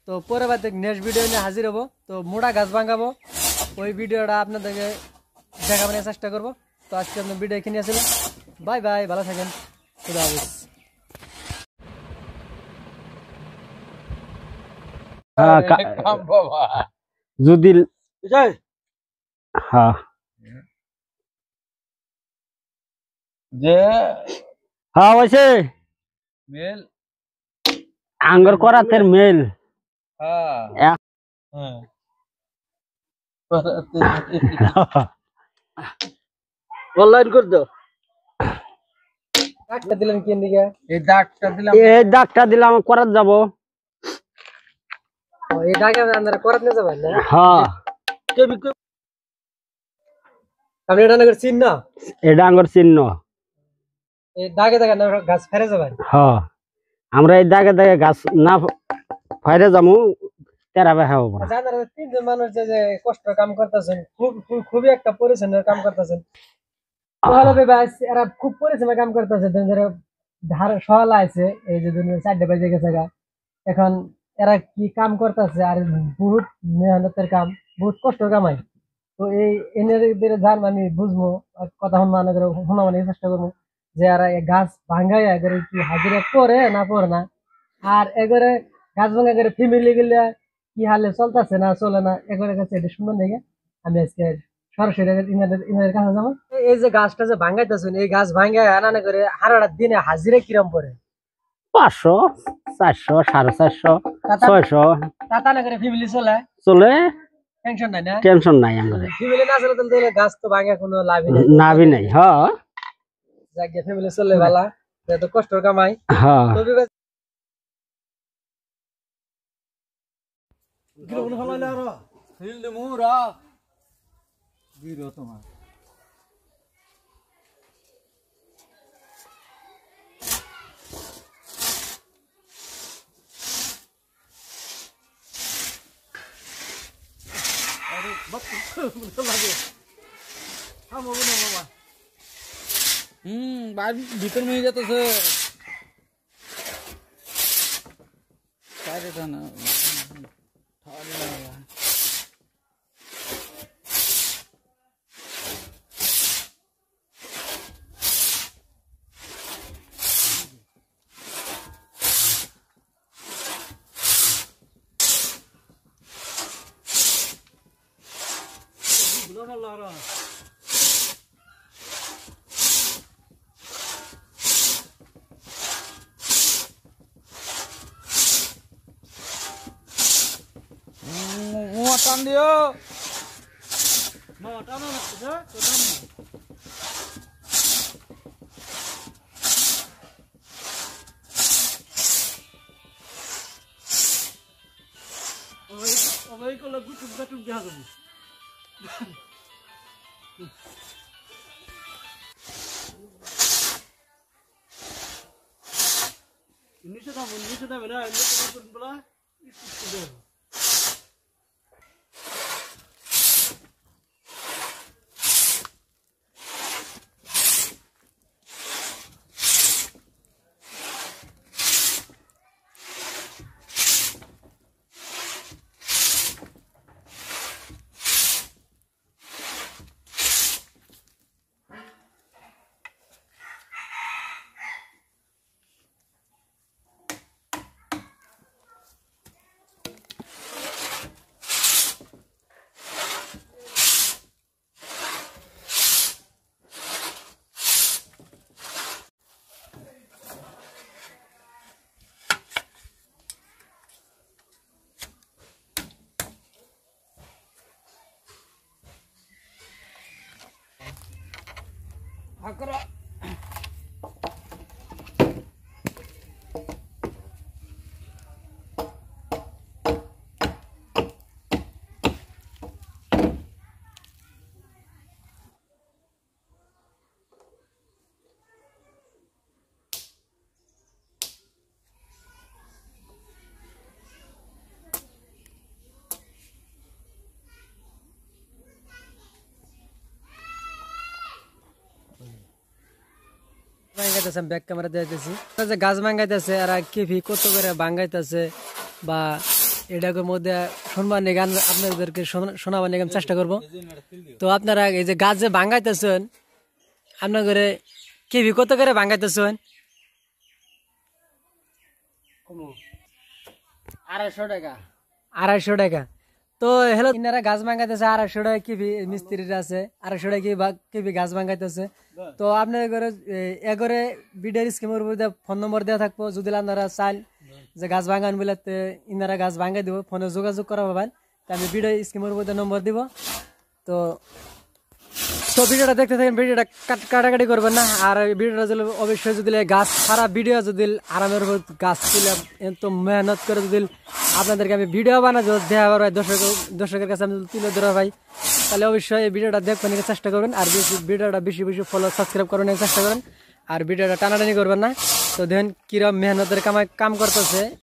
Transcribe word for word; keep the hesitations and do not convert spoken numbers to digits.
তো পরবর্তী next video নিয়ে হাজির হবো। তো মোটা গাছ ভাঙাবো, ওই ভিডিওটা আপনাদেরকে দেখাবার চেষ্টা করবো। তো আজকে আপনার ভিডিও এখানে আসলে বাই বাই, ভালো থাকেন, খুদা হাফেজ। যদি হ্যাঁ যে হ্যাঁ হয়েছে মেল আঙ্গুর করাতের মেল হ্যাঁ অনলাইন করে দাও। দাগটা দিলেন কি দিকে? এই দাগটা দিলাম, এই দাগটা দিলাম করাত যাব। এই দাগে আমরা করাত নিয়ে যাবেন না? হ্যাঁ আপনি এটা নগর চিহ্ন, এটা আঙ্গুর চিহ্ন। এই দাগে দাগে না গাছ ফেরে যাবেন। হ্যাঁ আমরা এই দাগে দাগে গাছ না ফেরে যাবো, তেরা বেহা হবো না। জানেন তিনজন মানুষ যে কষ্ট কাম করতেছেন, খুব খুবই একটা পরিশ্রমের কাম করতেছেন। ভালো বেবাস এরা খুব পরিশ্রমের কাম করতেছে। ধার সহলা আছে, এই যে দুনিয়া চারটে বাজে গেছে গা, এখন এরা কি কাম করতেছে আর বহুত মেহনতের কাম, বহুত কষ্ট কামাই। তো এই এনের যান আমি বুঝবো, কথা মানে করে শোনা মানে চেষ্টা করবো যে এরা গাছ ভাঙ্গাই এগারে কি হাজিরা করে না পড়ে না, আর এগারে গাছ ভাঙ্গা করে ফ্যামিলি গুলা কি হালে চলতেছে না চলে না, এগারে কাছে এটা সুন্দর লেগে আমি আজকে সরাসরি ইনাদের ইনাদের কাছে যাবো। এই যে গাছটা যে ভাঙ্গাইতেছেন, এই গাছ ভাঙ্গাই আনা করে হারাটা দিনে হাজিরা কিরম পড়ে? পাঁচশো, চারশো, সাড়ে চারশো, ছয়শো। তাতা না করে ফ্যামিলি চলে চলে, টেনশন নাই না? টেনশন নাই আমাদের। ফ্যামিলি না চলে তাহলে গাছ তো ভাঙা কোনো লাভই নাই, লাভই নাই। হ্যাঁ যাক ফ্যামিলি চলে ভালো, এত কষ্ট কামাই। হ্যাঁ তোমার হুম বাড়ি ভিতর নিয়ে যেতেছে না। টান দিও না, টানো না তো টান না। ওই ওই কল গুটুক গুটুক দেখা যাবে। নিচে দাও নিচে দাও না, নিচে দাও বলা একটু দাও। Akra ব্যাক ক্যামেরা দিতেছি যে গাছ ভাঙাইতেছে আর কেফি কত করে ভাঙাইতেছে বা এটার মধ্যে সম্মানের গান আপনাদেরকে শোনা- শোনাবার নিয়ে আমি চেষ্টা করব। তো আপনারা এই যে গাছ যে ভাঙ্গাইতেছেন আপনার করে কেবি কত করে ভাঙ্গাইতেছেন? আড়াইশো টাকা। আড়াইশো টাকা। তো হ্যালো, ইনারা গাছ ভাঙ্গাইতেছে আড়াইশো টাকা কেবি, মিস্ত্রিরা আছে আড়াইশো টাকা কেবি বা- কেবি গাছ ভাঙ্গাইতেছে। তো আপনার ঘরে এগরে বিডের স্কিমের উপর ফোন নম্বর দেওয়া থাকবো, যদি আপনারা চান যে গাছ ভাঙান বলে তে ইনারা গাছ ভাঙ্গাই দিব, ফোনে যোগাযোগ করা পাবেন। তো আমি বিডের স্কিমের উপর নম্বর দিব। তো তো ভিডিওটা দেখতে থাকেন, ভিডিওটা কাট- কাটাকাটি করবেন না। আর এই ভিডিওটা যদি অবশ্যই যদি গাছ সারা ভিডিও যদি আরামের উপর গাছ তুলে এত মেহনত করে যদি আপনাদেরকে আমি ভিডিও বানা দেওয়া ভাই দর্শক দর্শকের কাছে আমি যদি তুলে ধরা ভাই, তাহলে অবশ্যই এই ভিডিওটা দেখবেন চেষ্টা করবেন। আর বেশি ভিডিওটা বেশি বেশি ফলো সাবস্ক্রাইব করার চেষ্টা করেন। আর ভিডিওটা টানাটানি করবেন না। তো দেখেন কিরম মেহনতের কামাই কাম করতেছে।